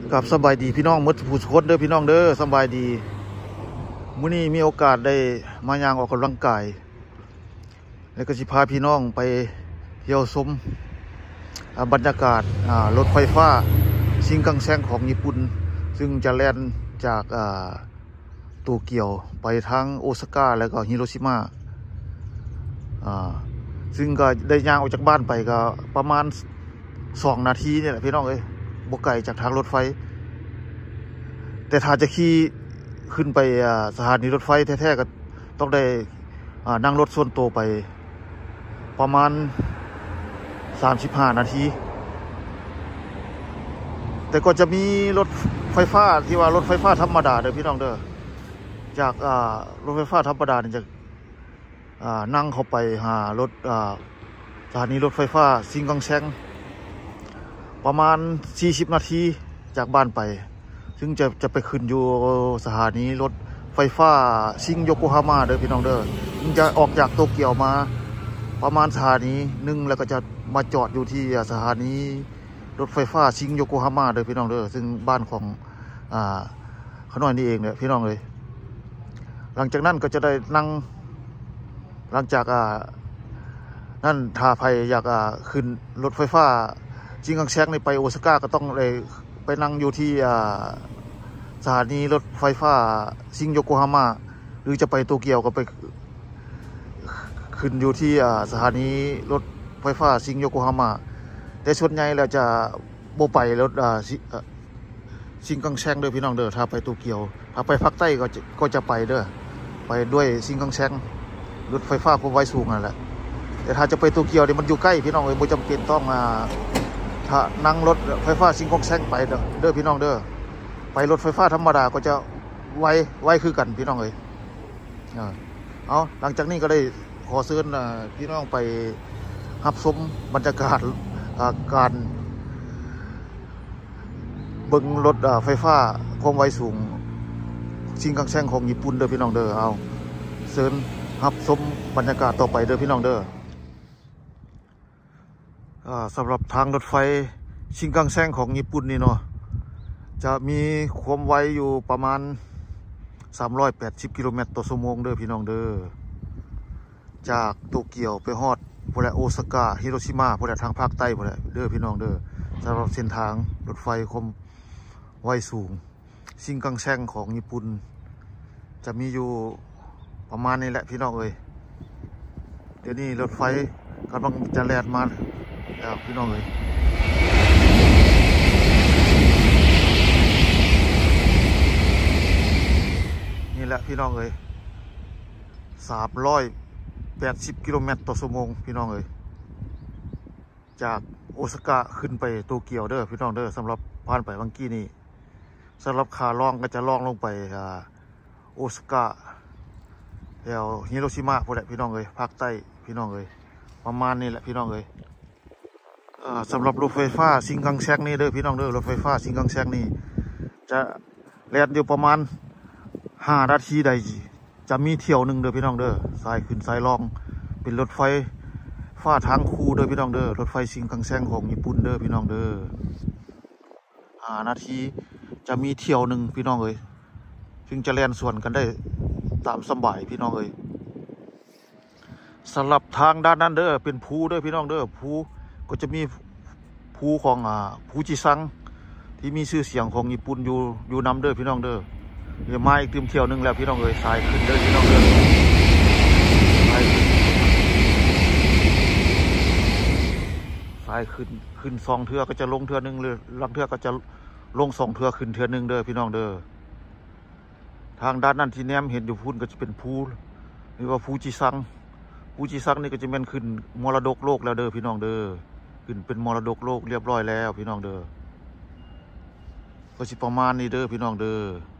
กับสบายดีพี่น้องมดผู้คนเด้อพี่น้องเด้อสบายดีมื้อนี้มีโอกาสได้มาย่างออกกำลังกายแล้วก็สิพาพี่น้องไปเที่ยวชมบรรยากาศรถไฟฟ้าชินคันเซ็นของญี่ปุ่นซึ่งจะแล่นจากโตเกียวไปทางโอซาก้าแล้วก็ฮิโรชิมาซึ่งก็ได้ย่างออกจากบ้านไปก็ประมาณ2 นาทีเนี่ยแหละพี่น้องบ่ไกลจากทางรถไฟแต่ถ้าจะขี่ขึ้นไปสถานีรถไฟแท้ๆก็ต้องได้นั่งรถส่วนตัวไปประมาณ35 นาทีแต่ก็จะมีรถไฟฟ้าที่ว่ารถไฟฟ้าธรรมดาเด้อพี่น้องเด้อจากรถไฟฟ้าธรรมดาเนี่ยจะนั่งเข้าไปหารถสถานีรถไฟฟ้าชินคันเซ็นประมาณ40 นาทีจากบ้านไปซึ่งจะไปขึ้นอยู่สถานีรถไฟฟ้าชินโยโกฮาม่าเด้อพี่น้องเด้อมันจะออกจากโตเกียวมาประมาณสถานีหนึ่งแล้วก็จะมาจอดอยู่ที่สถานีรถไฟฟ้าชินโยโกฮาม่าเด้อพี่น้องเด้อซึ่งบ้านของขน้อยนี่เองเนี่ยพี่น้องเลยหลังจากนั้นก็จะได้นั่งหลังจากนั่นถ้าใครอยากขึ้นรถไฟฟ้าชินคันเซ็นไปโอซาก้าก็ต้องเลยไปนั่งอยู่ที่สถานีรถไฟฟ้าชินโยโกฮาม่าหรือจะไปโตเกียวก็ไปขึ้นอยู่ที่สถานีรถไฟฟ้าชินโยโกฮาม่าแต่ส่วนใหญ่แล้วจะโบไปรถชินคันเซ็นเด้อพี่น้องเด้อถ้าไปโตเกียวถ้าไปภาคใต้ก็จะไปเด้อไปด้วยชินคันเซ็นรถไฟฟ้าความไวสูงนั่นแหละแต่ถ้าจะไปโตเกียวเนี่ยมันอยู่ใกล้พี่น้องไม่จำเป็นต้องถ้านั่งรถไฟฟ้าชินคันเซ็นไปเด้อพี่น้องเด้อไปรถไฟฟ้าธรรมดาก็จะไวคือกันพี่น้องเอาหลังจากนี้ก็ได้ขอเชิญพี่น้องไปรับชมบรรยากาศการเบิ่งรถไฟฟ้าความไวสูงชินคันเซ็นของญี่ปุ่นเด้อพี่น้องเด้อเอาเชิญรับชมบรรยากาศต่อไปเด้อพี่น้องเด้อสำหรับทางรถไฟชินคันเซ็นของญี่ปุ่นนี่เนาะจะมีความไวอยู่ประมาณ380 กิโลเมตรต่อชั่วโมงเด้อพี่น้องเด้อจากโตเกียวไปฮอดพวกโอซาก้าฮิโรชิมาพวกทางภาคใต้พวกเด้อพี่น้องเด้อสำหรับเส้นทางรถไฟความไวสูงชินคันเซ็นของญี่ปุ่นจะมีอยู่ประมาณนี้แหละพี่น้องเดี๋ยวนี้รถไฟกำลังจะแล่นมาแล้วพี่น้องนี่แหละพี่น้อง380 กิโลเมตรต่อชั่วโมงพี่น้องจากโอซาก้าขึ้นไปโตเกียวเด้อพี่น้องเด้อสำหรับผ่านไปเมื่อกี้นี้สำหรับขาล่องก็จะล่องลงไปโอซาก้าแล้วฮิโรชิมาพวกนี้พี่น้องภาคใต้พี่น้องประมาณนี้แหละพี่น้องสำหรับรถไฟฟ้าชินคันเซ็นนี่เด้อพี่น้องเด้อรถไฟฟ้าชินคันเซ็นนี่จะแล่นอยู่ประมาณ5 นาทีใดจะมีเที่ยวหนึ่งเด้อพี่น้องเด้อสายขึ้นสายล่องเป็นรถไฟฟ้าทางคู่เด้อพี่น้องเด้อรถไฟชินคันเซ็นของญี่ปุ่นเด้อพี่น้องเด้อ5 นาทีจะมีเที่ยวหนึ่งพี่น้องซึ่งจะแล่นส่วนกันได้ตามสบายพี่น้องสำหรับทางด้านนั้นเด้อเป็นภูเด้อพี่น้องเด้อภูก็จะมีภูของภูจิซังที่มีชื่อเสียงของญี่ปุ่นอยู่นำเด้อพี่น้องเด้อเดี๋ยวมาอีกเที่ยวหนึ่งแล้วพี่น้องสายขึ้นเด้อพี่น้องเด้อสายขึ้น2 เทื่อก็จะลงเทื่อหนึ่งเลยลงเทื่อก็จะลง2 เทื่อขึ้นเทื่อหนึ่งเด้อพี่น้องเด้อทางด้านนั้นที่แนมเห็นอยู่พุ่นก็จะเป็นภูหรือว่าภูจิซังนี่ก็จะเป็นขึ้นมรดกโลกแล้วเด้อพี่น้องเด้อขึ้นเป็นมรดกโลกเรียบร้อยแล้วพี่น้องเด้อก็สิประมาณนี้เด้อพี่น้องเด้อ